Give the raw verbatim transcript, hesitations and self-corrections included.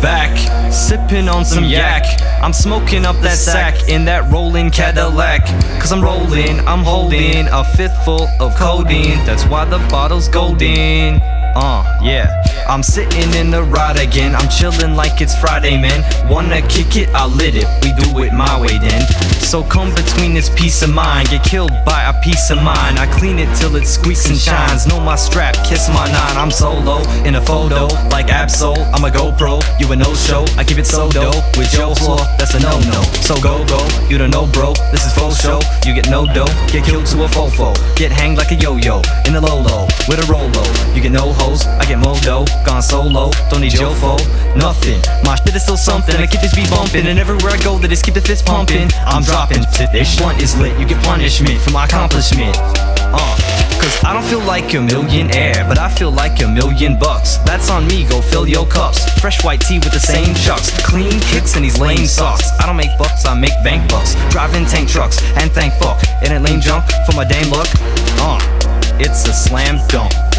back, sipping on some yak. I'm smoking up that sack in that rolling Cadillac. Cause I'm rolling, I'm holding a fifth full of codeine. That's why the bottle's golden. Uh, yeah. I'm sitting in the ride again. I'm chilling like it's Friday, man. Wanna kick it? I lit it. We do it my way then. So come between this peace of mind. Get killed by a piece of mind. I clean it till it squeaks and shines. Know my strap, kiss my nine. I'm solo in a photo like Absol. I'm a GoPro, you a no-show. I keep it so dope with your floor. That's a no-no. So go go, you don't know, bro. This is faux show. You get no dough, get killed to a fofo. Get hanged like a yo-yo in the low-low with a rolo. You get no hoes, I get modo. Gone solo, don't need your foe. Nothing, my shit is still something. I keep this beat bumping, and everywhere I go, they just keep the fist pumping. I'm dropping, this blunt is lit. You get punishment for my accomplishment. Uh, cause I don't feel like a millionaire, but I feel like a million bucks. That's on me, go fill your cups. Fresh white tee with the same chucks. Clean kicks and these lame socks. I don't make bucks, I make bank bucks. Driving tank trucks, and thank fuck. It ain't lame jump for my dame luck. Uh, it's a slam dunk.